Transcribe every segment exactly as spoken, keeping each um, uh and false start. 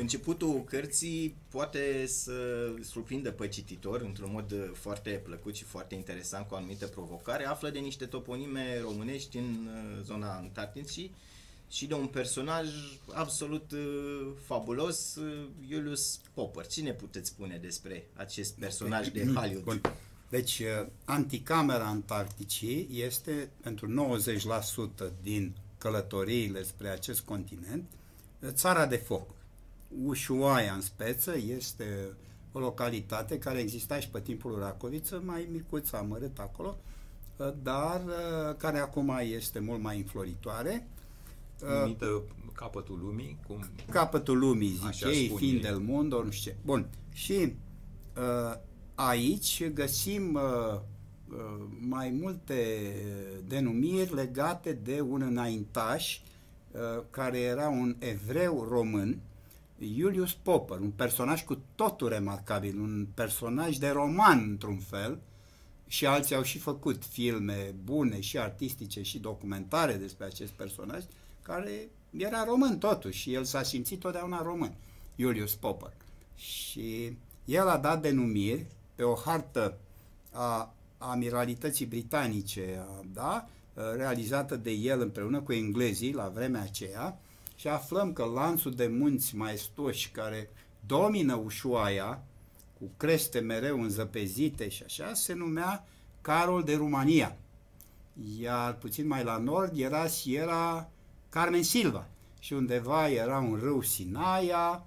Începutul cărții poate să surprindă pe cititor într-un mod foarte plăcut și foarte interesant, cu o anumită provocare. Află de niște toponime românești în zona Antarcticii și de un personaj absolut uh, fabulos, uh, Julius Popper. Ce ne puteți spune despre acest personaj de Hollywood? Bun. Deci, uh, Anticamera Antarcticii este, pentru nouăzeci la sută din călătoriile spre acest continent, țara de foc. Ushuaia, în speță, este o localitate care exista și pe timpul lui Racoviță, mai micuță, amărât acolo, uh, dar uh, care acum este mult mai înfloritoare. Numită capătul lumii, cum... Capătul lumii, zicei, fin del mundo, nu știu ce. Bun. Și uh, aici găsim uh, uh, mai multe denumiri legate de un înaintaș uh, care era un evreu român, Julius Popper, un personaj cu totul remarcabil, un personaj de roman, într-un fel, și alții au și făcut filme bune și artistice și documentare despre acest personaj, care era român totuși și el s-a simțit totdeauna român, Julius Popper. Și el a dat denumiri pe o hartă a amiralității britanice, da, realizată de el împreună cu englezii la vremea aceea, și aflăm că lanțul de munți maestoși care domină Ushuaia, cu creste mereu înzăpezite și așa, se numea Carol de Romania. Iar puțin mai la nord era Sierra Carmen Silva și undeva era un râu Sinaia,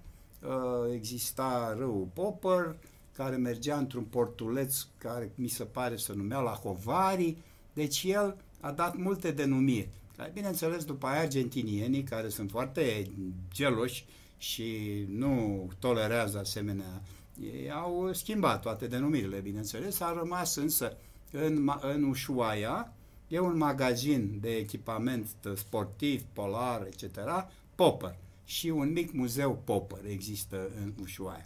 exista râul Popper, care mergea într-un portuleț care mi se pare se numea La Hovari, deci el a dat multe denumiri. Bineînțeles, după aia argentinienii, care sunt foarte geloși și nu tolerează asemenea, ei au schimbat toate denumirile, bineînțeles, a rămas însă în, în Ushuaia, e un magazin de echipament sportiv, polar, et cetera, Popper, și un mic muzeu Popper există în Ushuaia.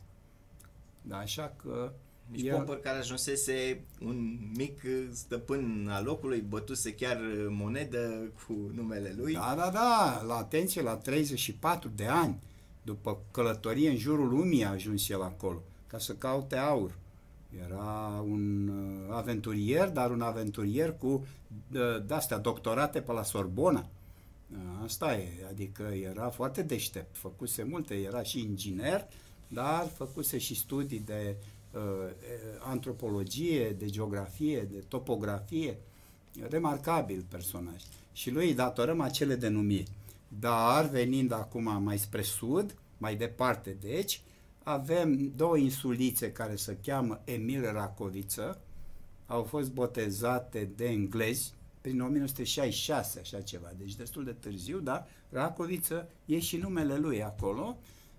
Da, așa că... Deci el... Popper, care ajunsese un mic stăpân al locului, bătuse chiar monedă cu numele lui. Da, da, da, la atenție, la treizeci și patru de ani, după călătorie în jurul lumii a ajuns el acolo, ca să caute aur. Era un aventurier, dar un aventurier cu de-astea doctorate pe la Sorbona. Asta e, adică era foarte deștept, făcuse multe, era și inginer, dar făcuse și studii de uh, antropologie, de geografie, de topografie, remarcabil personaj. Și lui îi datorăm acele denumiri. Dar, venind acum mai spre sud, mai departe deci, avem două insulițe care se cheamă Emil Racoviță, au fost botezate de englezi prin o mie nouă sute șaizeci și șase, așa ceva, deci destul de târziu, da? Racoviță e și numele lui acolo,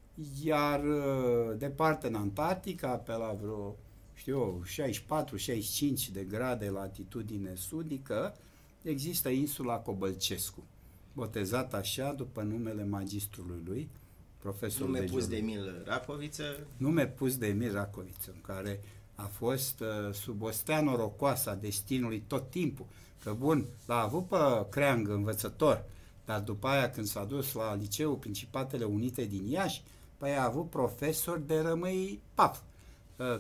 iar departe în Antarctica, pe la vreo, știu eu, șaizeci și patru șaizeci și cinci de grade latitudine sudică, există insula Cobălcescu, botezat așa după numele magistrului lui, profesorul Nume de pus de geologie. Emil Racoviță. Nume pus de Emil Racoviță, în care a fost uh, sub o stea norocoasă a destinului tot timpul. Că bun, l-a avut pe creangă învățător, dar după aia când s-a dus la Liceul Principatele Unite din Iași, păi a avut profesor de rămâi paf. Uh,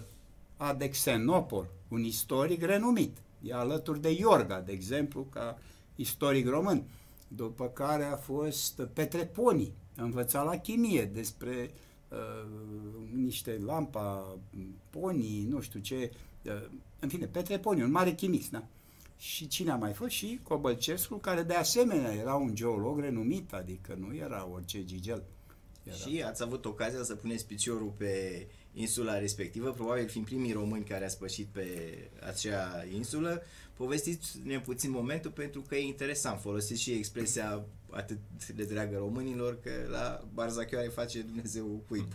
Adexenopol, un istoric renumit, e alături de Iorga, de exemplu, ca istoric român. După care a fost Petre Poni, a învățat la chimie despre uh, niște lampa Poni, nu știu ce, uh, în fine, Petre Poni, un mare chimist, da? Și cine a mai fost? Și Cobălcescu, care de asemenea era un geolog renumit, adică nu era orice gigel. Era. Și ați avut ocazia să puneți piciorul pe insula respectivă, probabil fiind primii români care a spășit pe acea insulă. Povestiți-ne puțin momentul, pentru că e interesant. Folosiți și expresia atât de dragă românilor, că la Barzachioare face Dumnezeu cuib.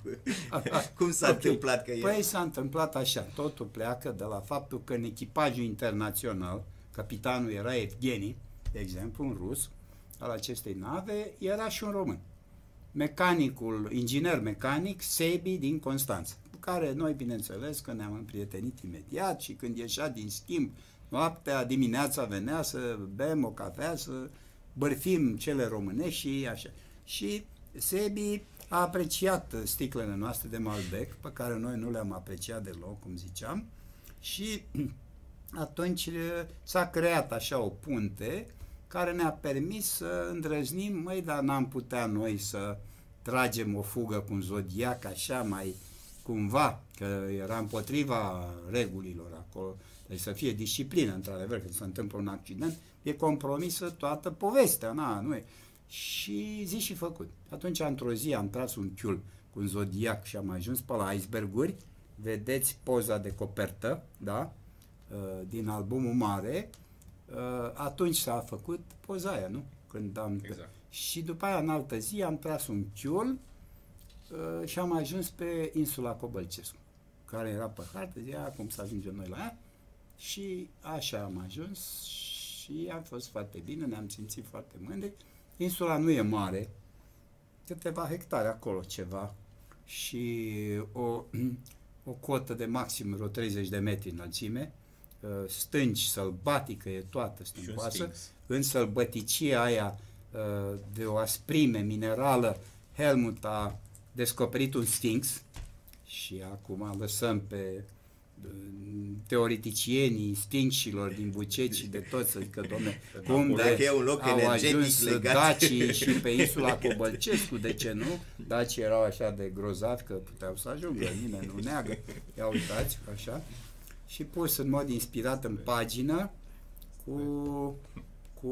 Cum s-a okay. întâmplat că e? Păi s-a întâmplat așa. Totul pleacă de la faptul că în echipajul internațional, capitanul era Evgeni, de exemplu, un rus, al acestei nave, era și un român. Mecanicul, inginer mecanic, Sebi din Constanța, cu care noi, bineînțeles, că ne-am împrietenit imediat și când ieșea din schimb, noaptea, dimineața venea să bem o cafea, să bărfim cele românești și așa. Și Sebi a apreciat sticlele noastre de Malbec, pe care noi nu le-am apreciat deloc, cum ziceam, și atunci s-a creat așa o punte care ne-a permis să îndrăznim, măi, dar n-am putea noi să tragem o fugă cu un Zodiac așa mai cumva, că era împotriva regulilor acolo, deci să fie disciplină, într-adevăr, când se întâmplă un accident, e compromisă toată povestea, na, nu e. Și zi și făcut. Atunci, într-o zi, am tras un chiul cu un Zodiac și am ajuns pe la iceberguri, vedeți poza de copertă, da, din albumul mare, atunci s-a făcut poza aia, nu? Când am... Exact. Și după aia, în altă zi, am tras un chiul și am ajuns pe insula Cobălcescu, care era pe hartă, zicea cum să ajungem noi la ea, și așa am ajuns și a fost foarte bine, ne-am simțit foarte mândri. Insula nu e mare, câteva hectare acolo ceva și o, o cotă de maxim vreo treizeci de metri înălțime, stânci, sălbatică e toată stâncoasă, în sălbăticia aia de o asprime minerală, Helmut a descoperit un sfinx și acum lăsăm pe teoreticienii sfinxilor din Buceci și de toți să zică, domne, cum de au ajuns dacii și pe insula Cobălcescu, de ce nu? Dacii erau așa de grozavi că puteau să ajungă, nimeni nu neagă. Ia uitați, așa. Și pus în mod inspirat în pagină cu, cu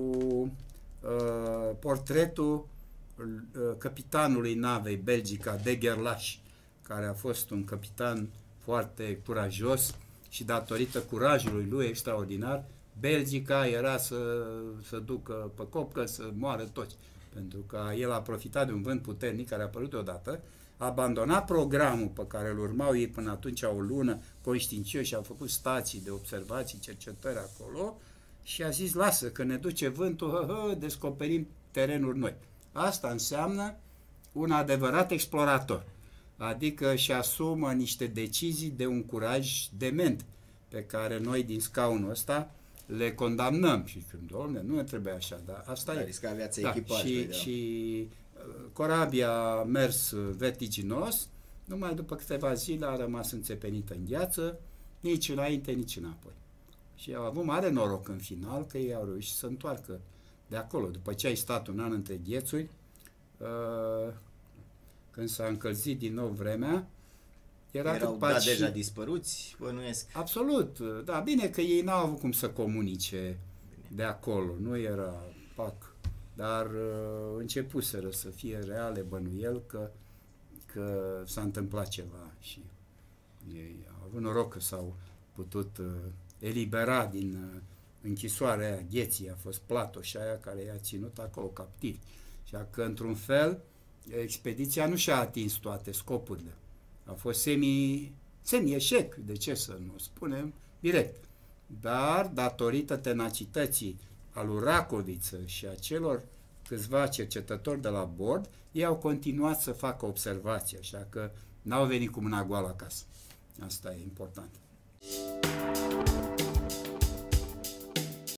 uh, portretul uh, capitanului navei Belgica de Gerlache, care a fost un capitan foarte curajos și datorită curajului lui extraordinar, Belgica era să, să ducă pe copcă, să moară toți. Pentru că el a profitat de un vânt puternic care a apărut odată, a abandonat programul pe care îl urmau ei până atunci o lună, conștiincioși, au făcut stații de observații, cercetări acolo și a zis, lasă că ne duce vântul, hă, hă, descoperim terenuri noi. Asta înseamnă un adevărat explorator. Adică își asumă niște decizii de un curaj dement, pe care noi din scaunul ăsta le condamnăm. Și dom'le, nu ne trebuie așa, dar asta da, e. Risca viața da, echipajului. Și, da. și corabia a mers vertiginos, numai după câteva zile a rămas înțepenită în gheață, nici înainte, nici înapoi. Și au avut mare noroc în final că ei au reușit să întoarcă de acolo. După ce ai stat un an între ghețuri, uh, când s-a încălzit din nou vremea, era erau cât da, paci deja și... dispăruți, bănuiesc. Absolut, da, bine că ei n-au avut cum să comunice de acolo, nu era pac, dar uh, începuseră să fie reale bănuiel că, că s-a întâmplat ceva și ei au avut noroc că s-au putut uh, elibera din uh, închisoarea aia, Gheții, a fost Platoș aia care i-a ținut acolo captivi. Și că într-un fel expediția nu și-a atins toate scopurile. A fost semi, semi-eșec, de ce să nu spunem direct. Dar, datorită tenacității a lui Racoviță și a celor câțiva cercetători de la bord, ei au continuat să facă observații, așa că n-au venit cu mâna goală acasă. Asta e important.